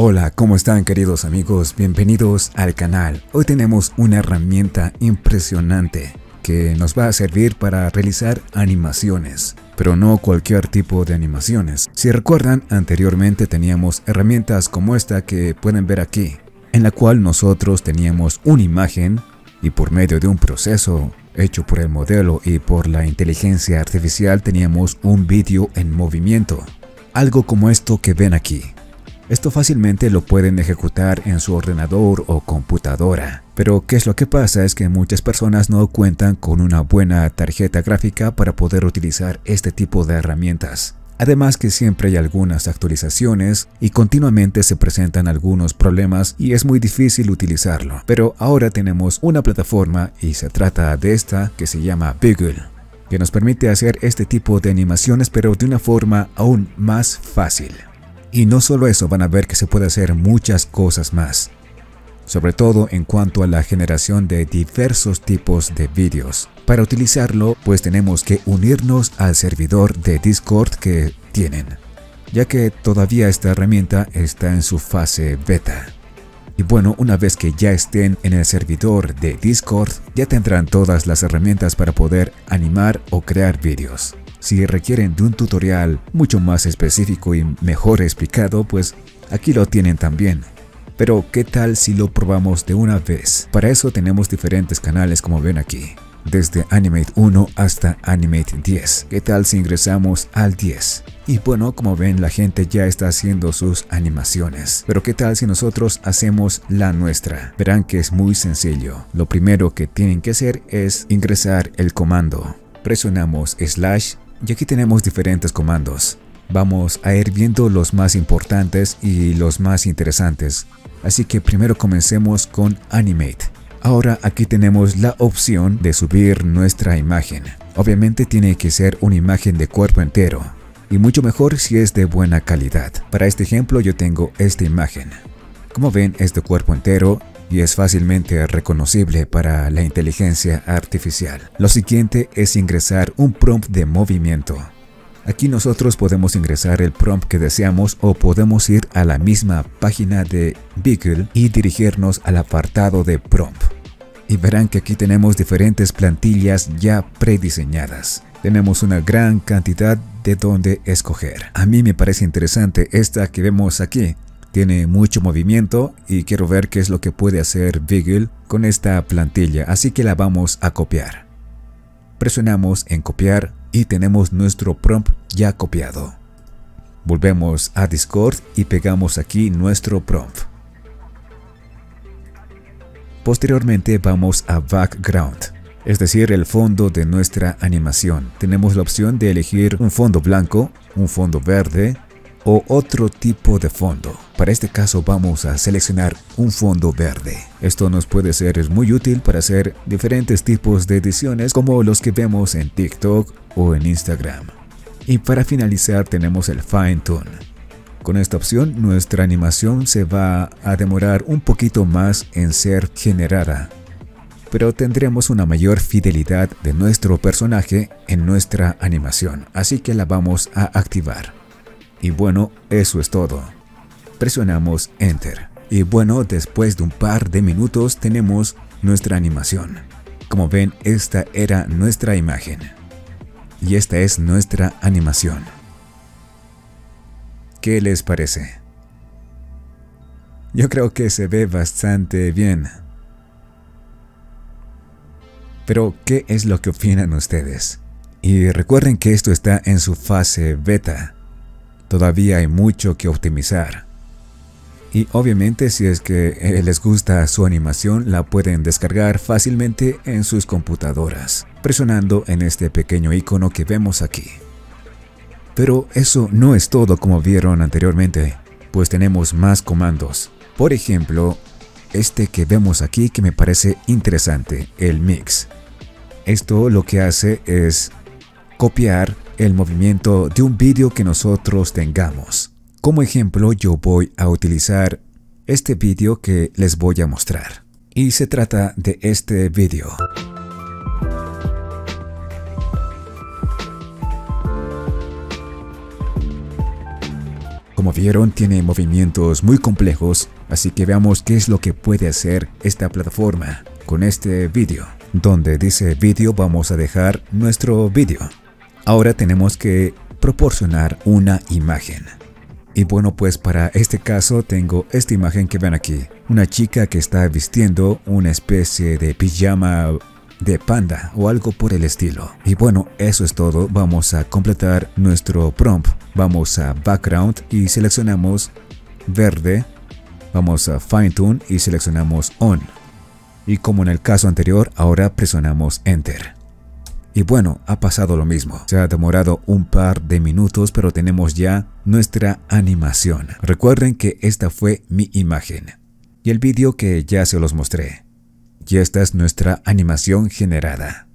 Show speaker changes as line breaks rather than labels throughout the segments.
Hola, ¿cómo están queridos amigos? Bienvenidos al canal. Hoy tenemos una herramienta impresionante que nos va a servir para realizar animaciones, pero no cualquier tipo de animaciones. Si recuerdan, anteriormente teníamos herramientas como esta que pueden ver aquí, en la cual nosotros teníamos una imagen y por medio de un proceso hecho por el modelo y por la inteligencia artificial teníamos un vídeo en movimiento, algo como esto que ven aquí. Esto fácilmente lo pueden ejecutar en su ordenador o computadora. Pero ¿qué es lo que pasa? Es que muchas personas no cuentan con una buena tarjeta gráfica para poder utilizar este tipo de herramientas. Además que siempre hay algunas actualizaciones y continuamente se presentan algunos problemas y es muy difícil utilizarlo. Pero ahora tenemos una plataforma y se trata de esta que se llama Beagle, que nos permite hacer este tipo de animaciones pero de una forma aún más fácil. Y no solo eso, van a ver que se puede hacer muchas cosas más, sobre todo en cuanto a la generación de diversos tipos de vídeos. Para utilizarlo, pues tenemos que unirnos al servidor de Discord que tienen, ya que todavía esta herramienta está en su fase beta. Y bueno, una vez que ya estén en el servidor de Discord, ya tendrán todas las herramientas para poder animar o crear vídeos. Si requieren de un tutorial mucho más específico y mejor explicado, pues aquí lo tienen también. Pero ¿qué tal si lo probamos de una vez? Para eso tenemos diferentes canales como ven aquí, desde Animate 1 hasta Animate 10. ¿Qué tal si ingresamos al 10? Y bueno, como ven, la gente ya está haciendo sus animaciones. Pero ¿qué tal si nosotros hacemos la nuestra? Verán que es muy sencillo. Lo primero que tienen que hacer es ingresar el comando. Presionamos / y aquí tenemos diferentes comandos. Vamos a ir viendo los más importantes y los más interesantes. Así que primero comencemos con Animate. Ahora aquí tenemos la opción de subir nuestra imagen. Obviamente tiene que ser una imagen de cuerpo entero. Y mucho mejor si es de buena calidad. Para este ejemplo yo tengo esta imagen. Como ven, es de cuerpo entero y es fácilmente reconocible para la inteligencia artificial. Lo siguiente es ingresar un prompt de movimiento. Aquí nosotros podemos ingresar el prompt que deseamos o podemos ir a la misma página de Beagle y dirigirnos al apartado de prompt. Y verán que aquí tenemos diferentes plantillas ya prediseñadas. Tenemos una gran cantidad de donde escoger. A mí me parece interesante esta que vemos aquí. Tiene mucho movimiento y quiero ver qué es lo que puede hacer Beagle con esta plantilla, así que la vamos a copiar. Presionamos en copiar y tenemos nuestro prompt ya copiado. Volvemos a Discord y pegamos aquí nuestro prompt. Posteriormente vamos a Background, es decir, el fondo de nuestra animación. Tenemos la opción de elegir un fondo blanco, un fondo verde o otro tipo de fondo. Para este caso vamos a seleccionar un fondo verde. Esto nos puede ser muy útil para hacer diferentes tipos de ediciones como los que vemos en TikTok o en Instagram. Y para finalizar tenemos el Fine Tune. Con esta opción nuestra animación se va a demorar un poquito más en ser generada, pero tendremos una mayor fidelidad de nuestro personaje en nuestra animación, así que la vamos a activar. Y bueno, eso es todo. Presionamos Enter. Y bueno, después de un par de minutos tenemos nuestra animación. Como ven, esta era nuestra imagen. Y esta es nuestra animación. ¿Qué les parece? Yo creo que se ve bastante bien. Pero, ¿qué es lo que opinan ustedes? Y recuerden que esto está en su fase beta. Todavía hay mucho que optimizar. Y obviamente si es que les gusta su animación, la pueden descargar fácilmente en sus computadoras, presionando en este pequeño icono que vemos aquí. Pero eso no es todo como vieron anteriormente, pues tenemos más comandos. Por ejemplo, este que vemos aquí que me parece interesante, el Mix. Esto lo que hace es copiar el movimiento de un vídeo que nosotros tengamos. Como ejemplo, yo voy a utilizar este vídeo que les voy a mostrar. Y se trata de este vídeo. Como vieron, tiene movimientos muy complejos, así que veamos qué es lo que puede hacer esta plataforma con este vídeo. Donde dice vídeo vamos a dejar nuestro vídeo. Ahora tenemos que proporcionar una imagen. Y bueno, pues para este caso tengo esta imagen que ven aquí. Una chica que está vistiendo una especie de pijama de panda o algo por el estilo. Y bueno, eso es todo. Vamos a completar nuestro prompt. Vamos a background y seleccionamos verde. Vamos a fine tune y seleccionamos on. Y como en el caso anterior, ahora presionamos enter. Y bueno, ha pasado lo mismo. Se ha demorado un par de minutos, pero tenemos ya nuestra animación. Recuerden que esta fue mi imagen y el vídeo que ya se los mostré. Y esta es nuestra animación generada.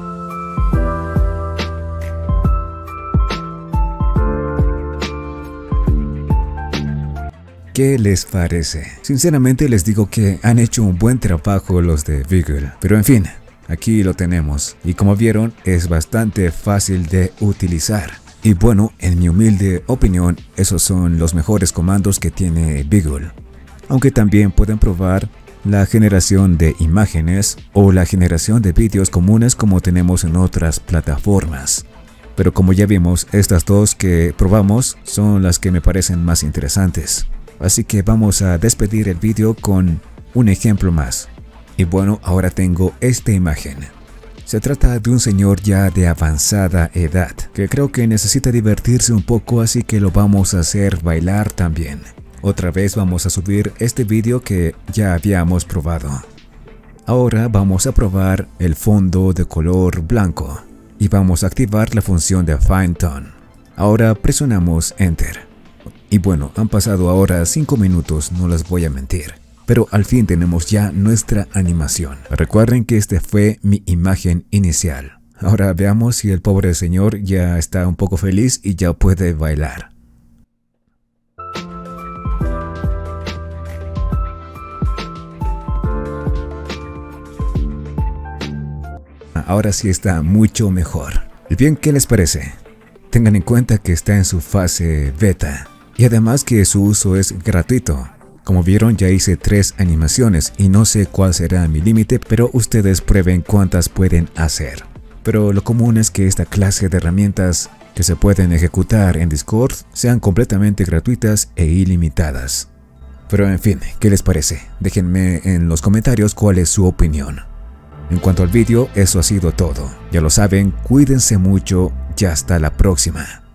¿Qué les parece? Sinceramente les digo que han hecho un buen trabajo los de Beagle. Pero en fin, aquí lo tenemos. Y como vieron, es bastante fácil de utilizar. Y bueno, en mi humilde opinión, esos son los mejores comandos que tiene Beagle. Aunque también pueden probar la generación de imágenes o la generación de vídeos comunes como tenemos en otras plataformas. Pero como ya vimos, estas dos que probamos son las que me parecen más interesantes. Así que vamos a despedir el vídeo con un ejemplo más. Y bueno, ahora tengo esta imagen. Se trata de un señor ya de avanzada edad, que creo que necesita divertirse un poco, así que lo vamos a hacer bailar también. Otra vez vamos a subir este vídeo que ya habíamos probado. Ahora vamos a probar el fondo de color blanco y vamos a activar la función de Fine Tune. Ahora presionamos Enter. Y bueno, han pasado ahora 5 minutos, no les voy a mentir. Pero al fin tenemos ya nuestra animación. Recuerden que esta fue mi imagen inicial. Ahora veamos si el pobre señor ya está un poco feliz y ya puede bailar. Ahora sí está mucho mejor. ¿Y bien, qué les parece? Tengan en cuenta que está en su fase beta. Y además que su uso es gratuito. Como vieron, ya hice 3 animaciones y no sé cuál será mi límite, pero ustedes prueben cuántas pueden hacer. Pero lo común es que esta clase de herramientas que se pueden ejecutar en Discord sean completamente gratuitas e ilimitadas. Pero en fin, ¿qué les parece? Déjenme en los comentarios cuál es su opinión. En cuanto al vídeo, eso ha sido todo. Ya lo saben, cuídense mucho y hasta la próxima.